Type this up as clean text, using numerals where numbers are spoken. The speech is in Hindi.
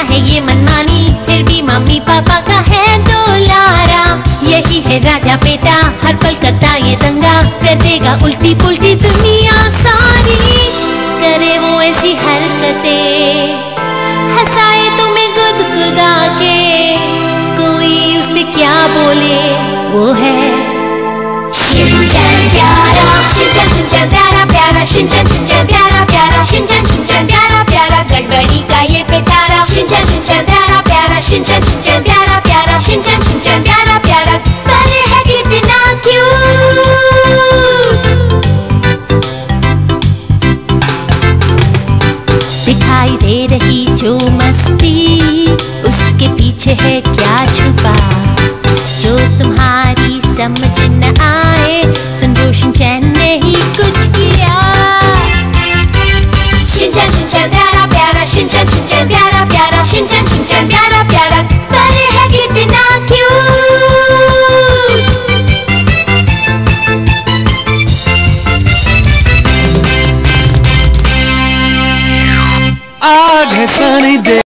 है ये मनमानी, फिर भी मम्मी पापा का है दुलारा। यही है राजा बेटा, हर पल करता ये दंगा, कर देगा उल्टी पुल्टी दुनिया सारी। करे वो ऐसी हरकतें, हंसाए तुम्हें गुदगुदा के, कोई उसे क्या बोले वो है शिनचैन प्यारा। शिनचैन शिनचैन प्यारा प्यारा, शिनचैन शिनचैन प्यारा प्यारा, शिनचैन शिनचैन प्यारा प्यारा, गड़बड़ी का ये पिटारा। शिनचैन शिनचैन प्यारा प्यारा, शिनचैन शिनचैन प्यारा प्यारा, शिनचैन शिनचैन प्यारा प्यारा, पर है कितना क्यूट। दिखाई दे रही जो मस्ती, उसके पीछे है क्या छुपा, जो तुम्हारी समझ न आए, समझो शिनचैन ने ही कुछ किया। शिनचैन शिनचैन प्यारा प्यारा, शिनचैन शिनचैन प्यारा प्यारा, शिनचैन शिनचैन प्यारा प्यारा, पर है कितना क्यूट। आज है सनी डे।